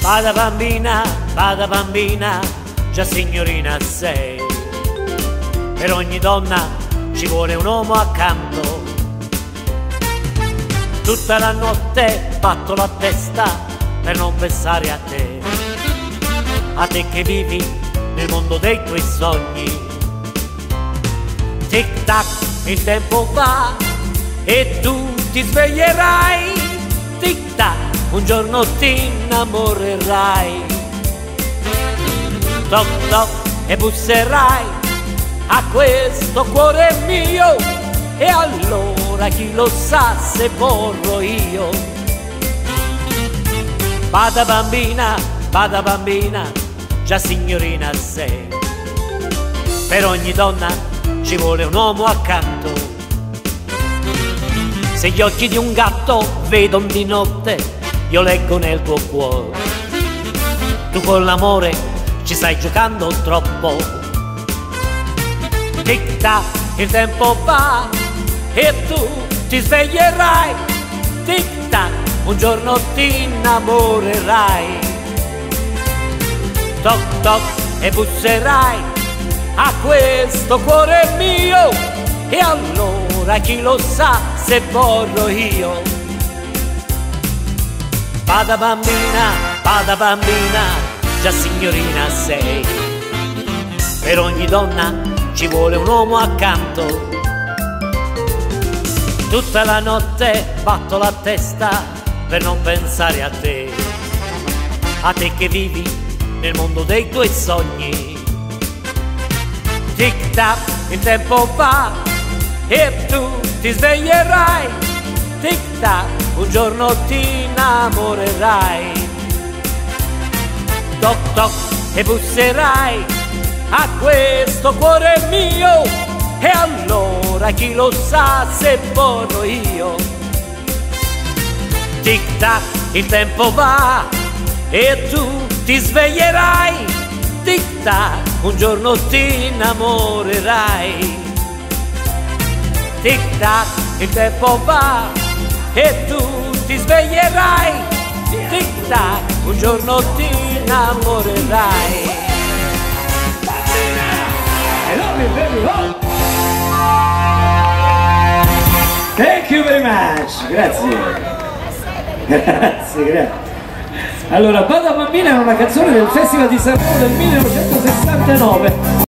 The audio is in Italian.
Vada bambina, già signorina sei. Per ogni donna ci vuole un uomo accanto. Tutta la notte batto la testa per non pensare a te che vivi nel mondo dei tuoi sogni. Tic tac, il tempo va e tu ti sveglierai. Tic tac, un giorno ti innamorerai. Toc toc e busserai a questo cuore mio, e allora chi lo sa se vorrò io. Vada bambina, già signorina sei. Per ogni donna ci vuole un uomo accanto. Se gli occhi di un gatto vedono di notte, io leggo nel tuo cuore. Tu con l'amore ci stai giocando troppo. Tic tac, il tempo va e tu ti sveglierai. Tic tac, un giorno ti innamorerai. Toc toc e busserai a questo cuore mio, e allora chi lo sa se vorrò io. Vada bambina, già signorina sei. Per ogni donna ci vuole un uomo accanto. Tutta la notte batto la testa per non pensare a te che vivi nel mondo dei tuoi sogni. Tic tac, il tempo va e tu ti sveglierai. Tic tac, un giorno ti innamorerai. Toc toc e busserai a questo cuore mio, e allora chi lo sa se vorrò io. Tic tac, il tempo va e tu ti sveglierai. Tic tac, un giorno ti innamorerai. Tic tac, il tempo va e tu ti sveglierai. Tic tac, un giorno ti innamorerai. Thank you very much, grazie. Grazie. Allora, Vada bambina è una canzone del Festival di Sanremo del 1969.